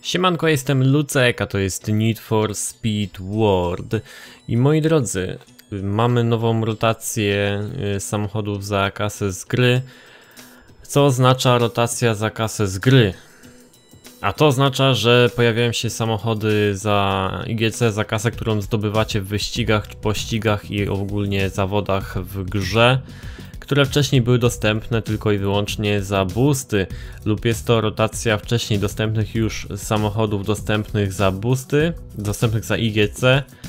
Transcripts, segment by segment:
Siemanko, jestem Lucek, a to jest Need for Speed World. I moi drodzy, mamy nową rotację samochodów za kasę z gry. Co oznacza rotacja za kasę z gry? A to oznacza, że pojawiają się samochody za IGC, za kasę, którą zdobywacie w wyścigach, pościgach i ogólnie zawodach w grze, które wcześniej były dostępne tylko i wyłącznie za boosty, lub jest to rotacja wcześniej dostępnych już samochodów dostępnych za boosty, dostępnych za IGC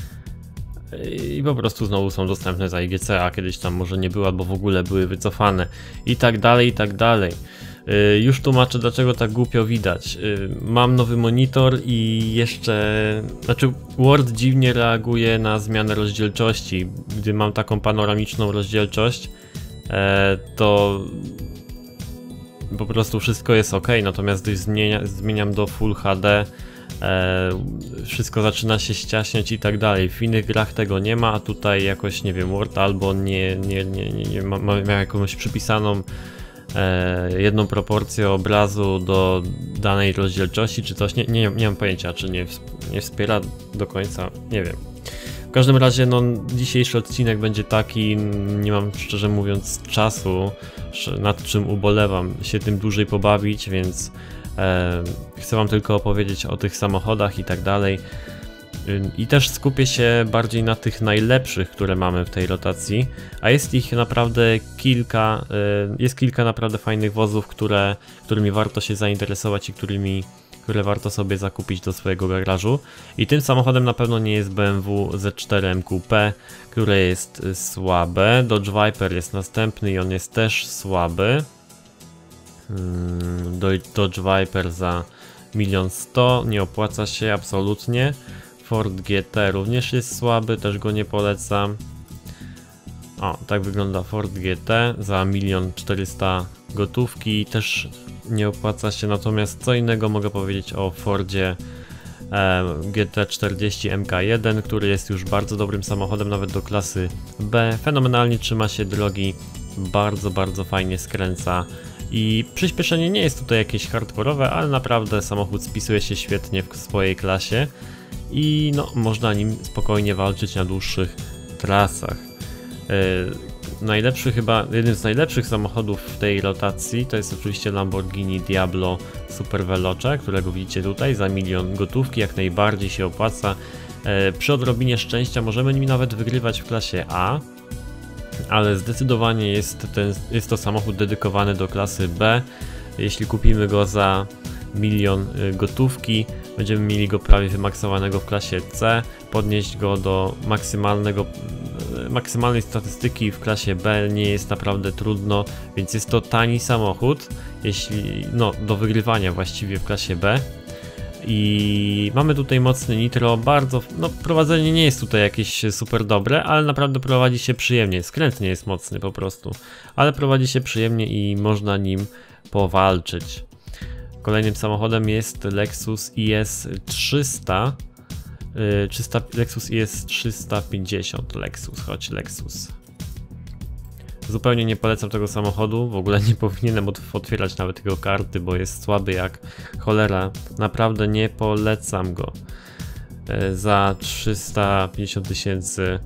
i po prostu znowu są dostępne za IGC, a kiedyś tam może nie były albo w ogóle były wycofane i tak dalej, i tak dalej. Już tłumaczę, dlaczego tak głupio widać. Mam nowy monitor i Word dziwnie reaguje na zmianę rozdzielczości. Gdy mam taką panoramiczną rozdzielczość, to po prostu wszystko jest ok, natomiast gdy zmieniam do Full HD, wszystko zaczyna się ściaśniać i tak dalej. W innych grach tego nie ma, a tutaj jakoś, nie wiem, Word albo nie ma jakąś przypisaną jedną proporcję obrazu do danej rozdzielczości, czy coś, nie mam pojęcia, czy nie wspiera do końca, nie wiem. W każdym razie, no, dzisiejszy odcinek będzie taki, nie mam szczerze mówiąc czasu, nad czym ubolewam, się tym dłużej pobawić, więc chcę wam tylko opowiedzieć o tych samochodach i tak dalej. I też skupię się bardziej na tych najlepszych, które mamy w tej rotacji, a jest ich naprawdę kilka, jest kilka naprawdę fajnych wozów, którymi warto się zainteresować i które warto sobie zakupić do swojego garażu. I tym samochodem na pewno nie jest BMW Z4 MQP, które jest słabe. Dodge Viper jest następny i on jest też słaby. Dodge Viper za 1 100 000, nie opłaca się absolutnie. Ford GT również jest słaby, też go nie polecam. O, tak wygląda Ford GT za 1 400 000 gotówki, też nie opłaca się. Natomiast co innego mogę powiedzieć o Fordzie GT40 MK1, który jest już bardzo dobrym samochodem, nawet do klasy B. Fenomenalnie trzyma się drogi, bardzo fajnie skręca i przyspieszenie nie jest tutaj jakieś hardkorowe, ale naprawdę samochód spisuje się świetnie w swojej klasie i no, można nim spokojnie walczyć na dłuższych trasach. Jednym z najlepszych samochodów w tej rotacji to jest oczywiście Lamborghini Diablo Super Veloce, którego widzicie tutaj za 1 000 000 gotówki, jak najbardziej się opłaca. Przy odrobinie szczęścia możemy nim nawet wygrywać w klasie A, ale zdecydowanie jest to samochód dedykowany do klasy B. Jeśli kupimy go za 1 000 000 gotówki, będziemy mieli go prawie wymaksowanego w klasie C, podnieść go do maksymalnej statystyki w klasie B nie jest naprawdę trudno, więc jest to tani samochód, do wygrywania właściwie w klasie B. I mamy tutaj mocny nitro, prowadzenie nie jest tutaj jakieś super dobre, ale naprawdę prowadzi się przyjemnie, skręt nie jest mocny po prostu, ale prowadzi się przyjemnie i można nim powalczyć. Kolejnym samochodem jest Lexus IS 300, Lexus IS 350, chodź Lexus. Zupełnie nie polecam tego samochodu, w ogóle nie powinienem otwierać nawet tego karty, bo jest słaby jak cholera, naprawdę nie polecam go. Za 350 000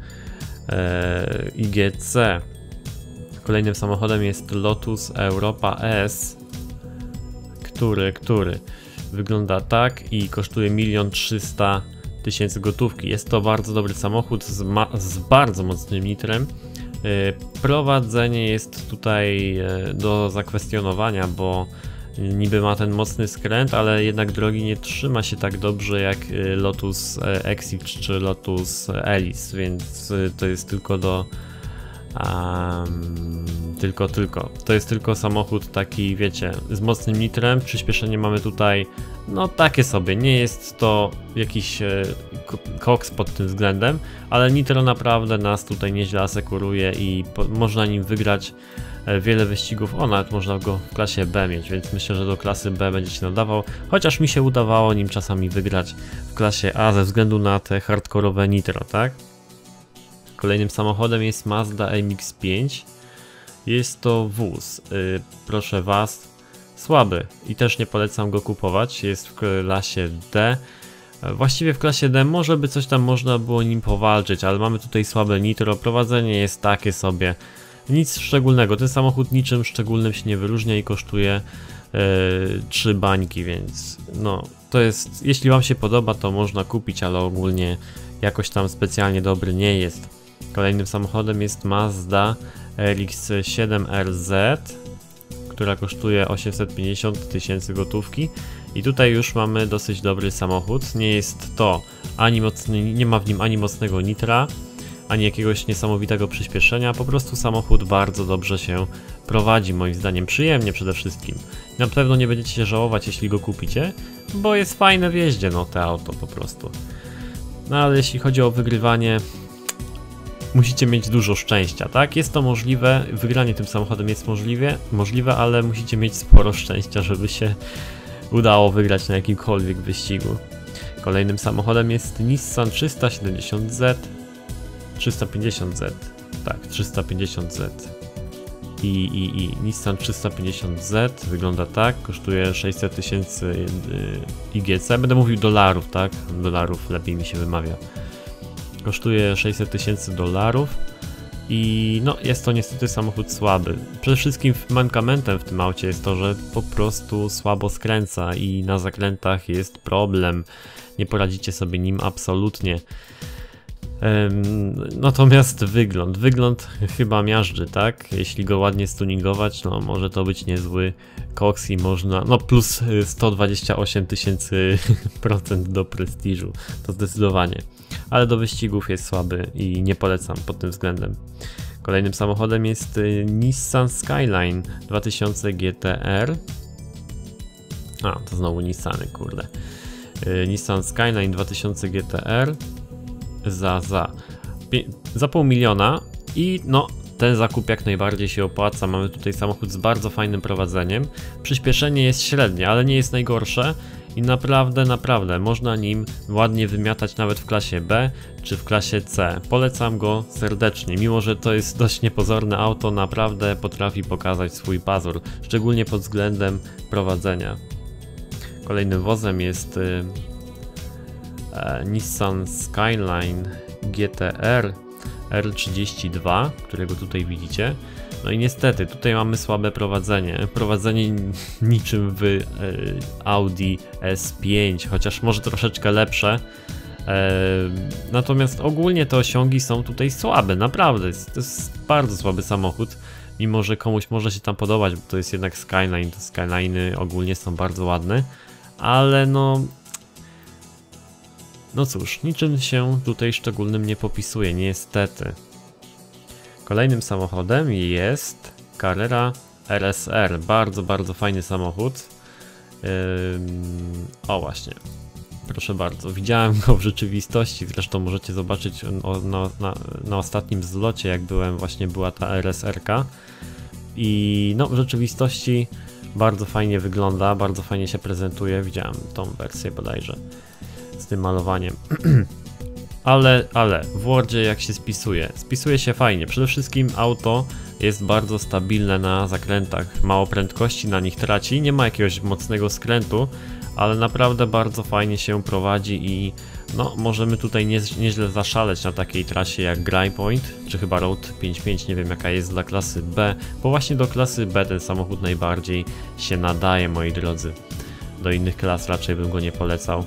IGC. Kolejnym samochodem jest Lotus Europa S, który wygląda tak i kosztuje 1 300 000 gotówki. Jest to bardzo dobry samochód z bardzo mocnym nitrem. Prowadzenie jest tutaj do zakwestionowania, bo niby ma ten mocny skręt, ale jednak drogi nie trzyma się tak dobrze jak Lotus Exige czy Lotus Elise, więc to jest tylko to jest tylko samochód taki, wiecie, z mocnym nitrem. Przyspieszenie mamy tutaj, no takie sobie, nie jest to jakiś koks pod tym względem, ale nitro naprawdę nas tutaj nieźle asekuruje i można nim wygrać wiele wyścigów. Nawet można go w klasie B mieć, więc myślę, że do klasy B będzie się nadawał, chociaż mi się udawało nim czasami wygrać w klasie A ze względu na te hardkorowe nitro, tak? Kolejnym samochodem jest Mazda MX-5. Jest to wóz, proszę was, słaby i też nie polecam go kupować, jest w klasie D. Właściwie w klasie D może by coś tam można było nim powalczyć, ale mamy tutaj słabe nitro, prowadzenie jest takie sobie, nic szczególnego, ten samochód niczym szczególnym się nie wyróżnia i kosztuje 3 bańki, więc no to jest, jeśli wam się podoba, to można kupić, ale ogólnie jakoś tam specjalnie dobry nie jest. Kolejnym samochodem jest Mazda RX-7 RZ, która kosztuje 850 tysięcy gotówki i tutaj już mamy dosyć dobry samochód. Nie jest to ani mocny, nie ma w nim ani mocnego nitra, ani jakiegoś niesamowitego przyspieszenia, po prostu samochód bardzo dobrze się prowadzi, moim zdaniem przyjemnie przede wszystkim. Na pewno nie będziecie się żałować, jeśli go kupicie, bo jest fajne w jeździe, no te auto po prostu. No ale jeśli chodzi o wygrywanie, musicie mieć dużo szczęścia, tak? Jest to możliwe, wygranie tym samochodem jest możliwe, ale musicie mieć sporo szczęścia, żeby się udało wygrać na jakimkolwiek wyścigu. Kolejnym samochodem jest Nissan 350Z, tak, 350Z i Nissan 350Z wygląda tak, kosztuje 600 tysięcy IGC, będę mówił dolarów, tak? Dolarów lepiej mi się wymawia. Kosztuje 600 tysięcy dolarów i no jest to niestety samochód słaby. Przede wszystkim mankamentem w tym aucie jest to, że po prostu słabo skręca i na zakrętach jest problem. Nie poradzicie sobie nim absolutnie. Natomiast wygląd chyba miażdży, tak? Jeśli go ładnie stuningować, no może to być niezły koks i można, no plus 128 tysięcy procent do prestiżu, to zdecydowanie. Ale do wyścigów jest słaby i nie polecam pod tym względem. Kolejnym samochodem jest Nissan Skyline 2000 GTR. A, to znowu Nissany, kurde. Nissan Skyline 2000 GTR za $500 000 i no ten zakup jak najbardziej się opłaca. Mamy tutaj samochód z bardzo fajnym prowadzeniem. Przyspieszenie jest średnie, ale nie jest najgorsze i naprawdę można nim ładnie wymiatać nawet w klasie B czy w klasie C. Polecam go serdecznie, mimo że to jest dość niepozorne auto, naprawdę potrafi pokazać swój pazur, szczególnie pod względem prowadzenia. Kolejnym wozem jest Nissan Skyline GTR R32, którego tutaj widzicie. No i niestety tutaj mamy słabe prowadzenie. Prowadzenie niczym w Audi S5, chociaż może troszeczkę lepsze. Natomiast ogólnie te osiągi są tutaj słabe, naprawdę. To jest bardzo słaby samochód. Mimo że komuś może się tam podobać, bo to jest jednak Skyline, to Skyline'y ogólnie są bardzo ładne. Ale no cóż, niczym się tutaj szczególnym nie popisuje, niestety. Kolejnym samochodem jest Carrera RSR, bardzo fajny samochód. O właśnie, proszę bardzo, widziałem go w rzeczywistości, zresztą możecie zobaczyć na ostatnim zlocie, jak byłem, właśnie była ta RSR-ka. I no w rzeczywistości bardzo fajnie wygląda, bardzo fajnie się prezentuje, widziałem tą wersję bodajże z tym malowaniem. ale w Wordzie jak się spisuje się fajnie. Przede wszystkim auto jest bardzo stabilne na zakrętach, mało prędkości na nich traci, nie ma jakiegoś mocnego skrętu, ale naprawdę bardzo fajnie się prowadzi i no możemy tutaj nieźle zaszaleć na takiej trasie jak Grime Point, czy chyba Road 55, nie wiem jaka jest dla klasy B, bo właśnie do klasy B ten samochód najbardziej się nadaje, moi drodzy. Do innych klas raczej bym go nie polecał.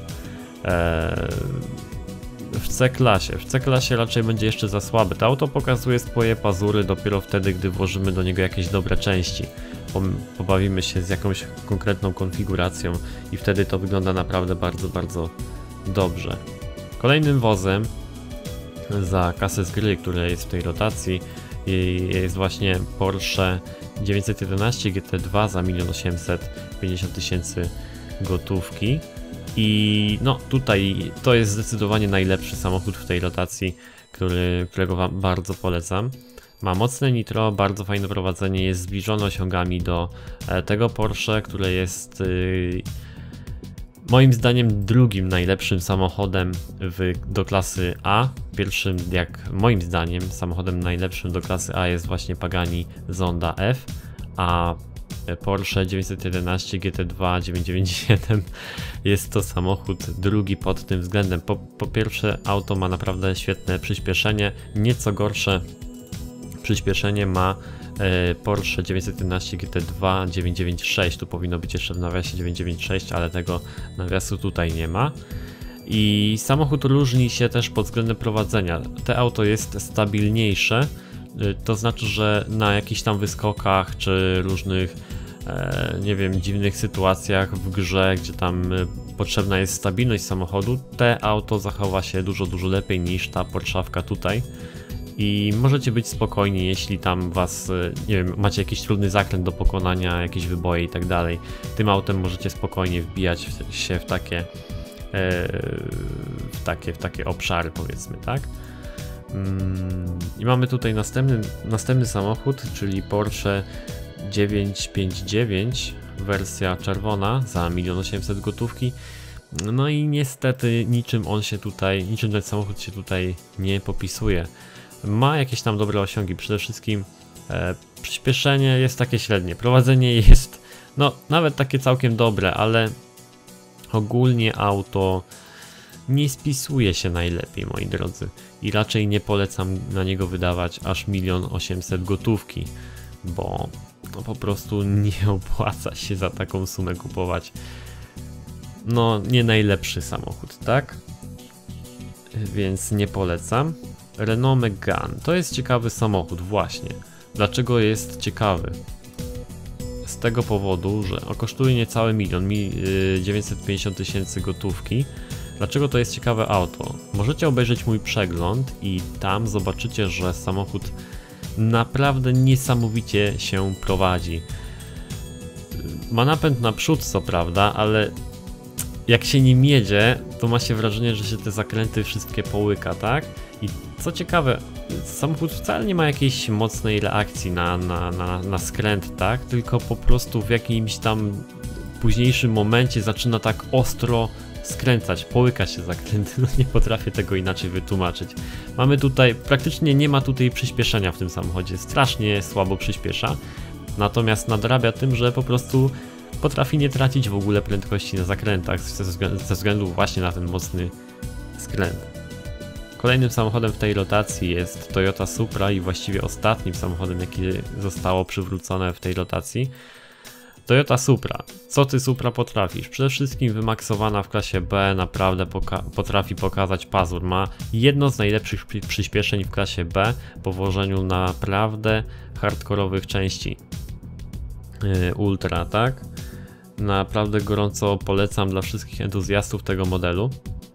W C-klasie raczej będzie jeszcze za słaby. To auto pokazuje swoje pazury dopiero wtedy, gdy włożymy do niego jakieś dobre części. Pobawimy się z jakąś konkretną konfiguracją i wtedy to wygląda naprawdę bardzo dobrze. Kolejnym wozem za kasę z gry, które jest w tej rotacji, jest właśnie Porsche 911 GT2 za 1 850 000 gotówki. I no tutaj to jest zdecydowanie najlepszy samochód w tej rotacji, którego wam bardzo polecam. Ma mocne nitro, bardzo fajne prowadzenie, jest zbliżone osiągami do tego Porsche, które jest moim zdaniem drugim najlepszym samochodem do klasy A. Pierwszym, jak moim zdaniem, samochodem najlepszym do klasy A jest właśnie Pagani Zonda F, a Porsche 911 GT2 997 jest to samochód drugi pod tym względem. Po pierwsze, auto ma naprawdę świetne przyspieszenie, nieco gorsze przyspieszenie ma Porsche 911 GT2 996, tu powinno być jeszcze w nawiasie 996, ale tego nawiasu tutaj nie ma. I samochód różni się też pod względem prowadzenia. To auto jest stabilniejsze, to znaczy, że na jakichś tam wyskokach czy różnych nie wiem, dziwnych sytuacjach w grze, gdzie tam potrzebna jest stabilność samochodu, te auto zachowa się dużo lepiej niż ta Porszawka tutaj. I możecie być spokojni, jeśli tam was, nie wiem, macie jakiś trudny zakręt do pokonania, jakieś wyboje i tak dalej. Tym autem możecie spokojnie wbijać się w takie obszary, powiedzmy, tak? I mamy tutaj następny samochód, czyli Porsche 959, wersja czerwona za 1 800 000 gotówki. No i niestety niczym ten samochód się tutaj nie popisuje. Ma jakieś tam dobre osiągi, przede wszystkim przyspieszenie jest takie średnie, prowadzenie jest no nawet takie całkiem dobre, ale ogólnie auto nie spisuje się najlepiej, moi drodzy, i raczej nie polecam na niego wydawać aż 1 800 000 gotówki, bo no, po prostu nie opłaca się za taką sumę kupować. No nie najlepszy samochód, tak? Więc nie polecam. Renault Megane to jest ciekawy samochód, właśnie. Dlaczego jest ciekawy? Z tego powodu, że kosztuje niecałe 1 950 000 gotówki. Dlaczego to jest ciekawe auto? Możecie obejrzeć mój przegląd i tam zobaczycie, że samochód naprawdę niesamowicie się prowadzi. Ma napęd naprzód, co prawda, ale jak się nim jedzie, to ma się wrażenie, że się te zakręty wszystkie połyka, tak? I co ciekawe, samochód wcale nie ma jakiejś mocnej reakcji na skręt, tak? Tylko po prostu w jakimś tam późniejszym momencie zaczyna tak ostro skręcać, połyka się zakręty, no nie potrafię tego inaczej wytłumaczyć. Mamy tutaj, praktycznie nie ma tutaj przyspieszenia w tym samochodzie, strasznie słabo przyspiesza, natomiast nadrabia tym, że po prostu potrafi nie tracić w ogóle prędkości na zakrętach ze względu właśnie na ten mocny skręt. Kolejnym samochodem w tej rotacji jest Toyota Supra i właściwie ostatnim samochodem, jaki zostało przywrócone w tej rotacji. Toyota Supra. Co ty, Supra, potrafisz? Przede wszystkim wymaksowana w klasie B, naprawdę potrafi pokazać pazur. Ma jedno z najlepszych przyspieszeń w klasie B po włożeniu naprawdę hardkorowych części Ultra, tak? Naprawdę gorąco polecam dla wszystkich entuzjastów tego modelu.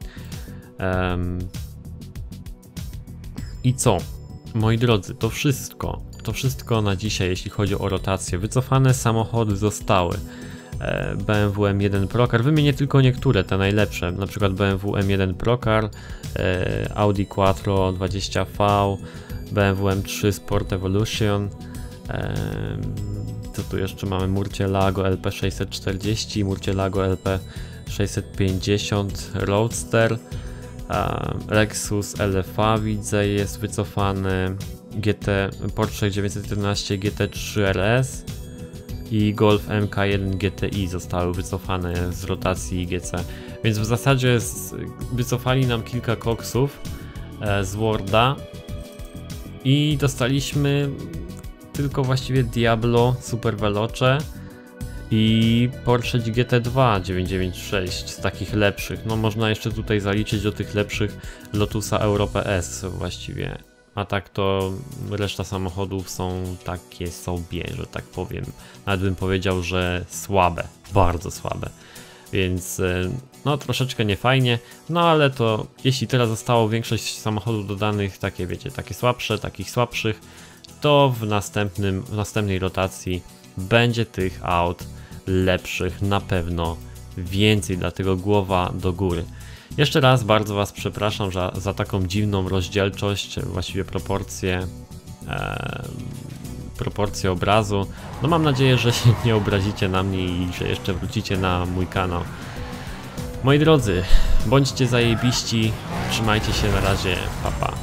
I co? Moi drodzy, to wszystko na dzisiaj, jeśli chodzi o rotację. Wycofane samochody zostały. BMW M1 Procar, wymienię tylko niektóre, te najlepsze, na przykład BMW M1 Procar, Audi Quattro 20V, BMW M3 Sport Evolution, co tu jeszcze mamy, Murcielago LP640, Murcielago LP650 Roadster, Lexus LFA widzę jest wycofany, Porsche 911 GT3 RS i Golf MK1 GTI zostały wycofane z rotacji GC, więc w zasadzie wycofali nam kilka koksów z Worda i dostaliśmy tylko właściwie Diablo Super Veloce i Porsche GT2 996 z takich lepszych. No można jeszcze tutaj zaliczyć do tych lepszych Lotusa Europe S właściwie. A tak to reszta samochodów są takie sobie, że tak powiem. Nawet bym powiedział, że słabe, bardzo słabe. Więc no troszeczkę niefajnie. No ale to jeśli teraz zostało większość samochodów dodanych, takie wiecie, takie słabsze, takich słabszych, to w następnej rotacji będzie tych aut lepszych na pewno więcej, dlatego głowa do góry. Jeszcze raz bardzo was przepraszam za taką dziwną rozdzielczość, właściwie proporcje obrazu. No mam nadzieję, że się nie obrazicie na mnie i że jeszcze wrócicie na mój kanał. Moi drodzy, bądźcie zajebiści, trzymajcie się, na razie, pa pa.